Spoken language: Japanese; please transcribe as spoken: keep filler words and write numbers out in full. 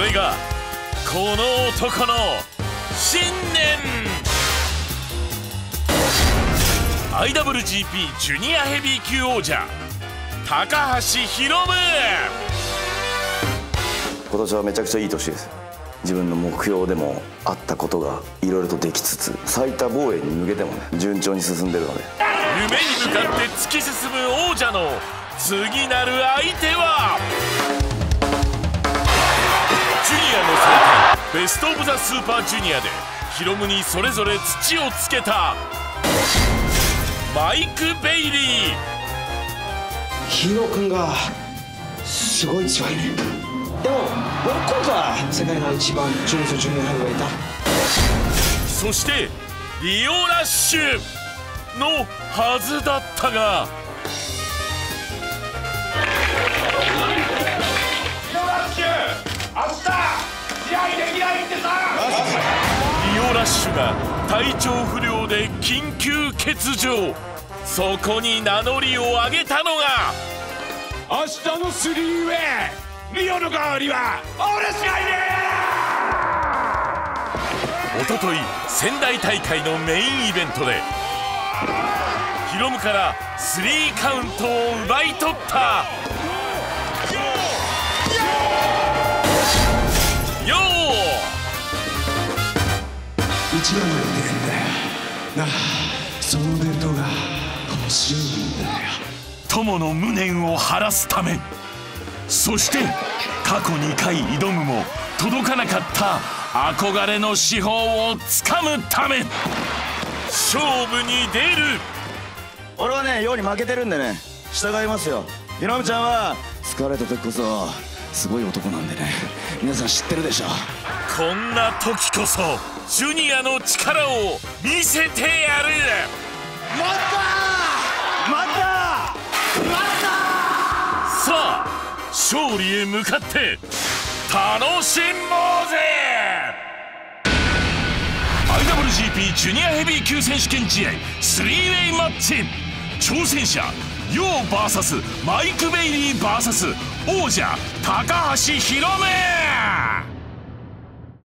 れがこの男の信念。 アイダブリュージーピー ジュニアヘビー級王者高橋宏夢。 今年はめちゃくちゃいい年です。自分の目標でもあったことがいろいろとできつつ、最多防衛に向けてもね順調に進んでるので、 夢に向かって突き進む王者の次なる相手はジュニアの祭典ベスト・オブ・ザ・スーパージュニアでヒロムにそれぞれ土をつけたマイク・ベイリー。 ヒーロー君がすごい強いね。でも僕今回は世界の一番純粋ジュニアヘビーウェイター。 そしてリオラッシュのはずだったが、 リオラッシュ明日試合できないってさ。 リオラッシュが体調不良で緊急欠場。そこに名乗りを上げたのが明日のスリーウェイ、リオの代わりは俺しかいねおととい仙台大会のメインイベントでヒロムからスリーカウントを奪い取った。よー一番の予定だよなあ。そのベルトが欲しいんだよ。 友の無念を晴らすため、そして過去にかい挑むも届かなかった憧れの至宝をつかむため勝負に出る。 俺はね、陽に負けてるんでね、従いますよ。ヒロムちゃんは疲れた時こそすごい男なんでね、皆さん知ってるでしょ。 こんな時こそジュニアの力を見せてやる。 待った待った待ったさあ勝利へ向かって楽しもうぜ。 アイダブリュージーピー ジュニアヘビー級選手権試合スリーウェイマッチ。挑戦者ヨウ ブイエス マイク・ベイリー ブイエス 王者高橋宏夢。